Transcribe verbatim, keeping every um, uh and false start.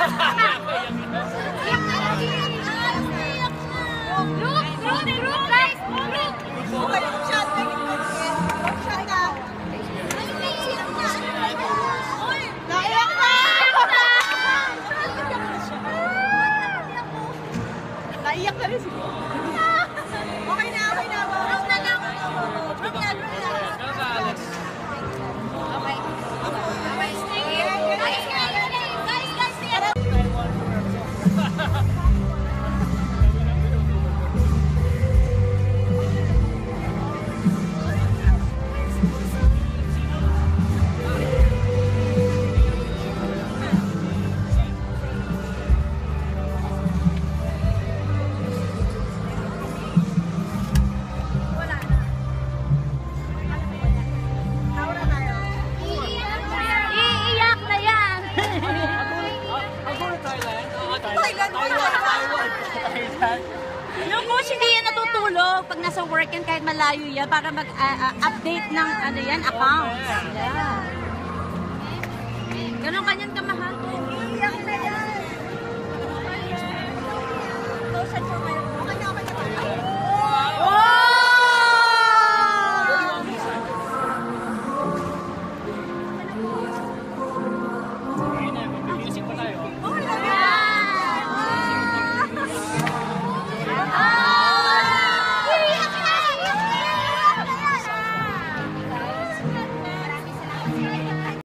Group, group, group, guys! Group! Okay, group shot. Group shot na. Naiyak na! Naiyak na rin siya. Okay na, okay na. Group na lang. Group na, group na. Okay. Okay, stay here. Guys, guys, guys, guys, stay here. Yung coach hindi yan natutulog pag nasa work yan kahit malayo yan para mag-update uh, uh, ng ano yan, account. Yeah. Ganon kanyan